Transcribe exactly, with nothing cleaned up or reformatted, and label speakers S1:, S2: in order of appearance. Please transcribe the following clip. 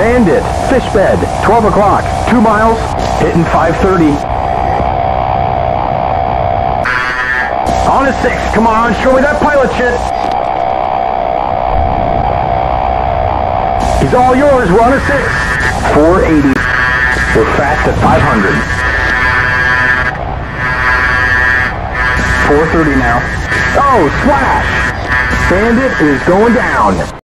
S1: Bandit, fish bed, twelve o'clock, two miles, hitting five thirty. On a six, come on, show me that pilot shit. He's all yours, we're on a six. four eighty, we're fast at five hundred. four thirty now. Oh, splash! Bandit is going down.